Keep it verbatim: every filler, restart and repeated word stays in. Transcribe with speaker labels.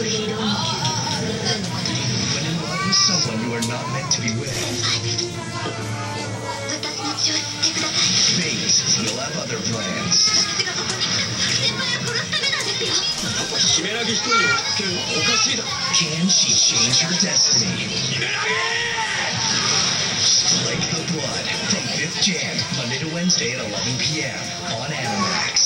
Speaker 1: in love with someone you are not meant to be with. Fate will have other plans. Can she change her destiny? Strike the Blood from fifth Jan, Monday to Wednesday at eleven p m on Animax.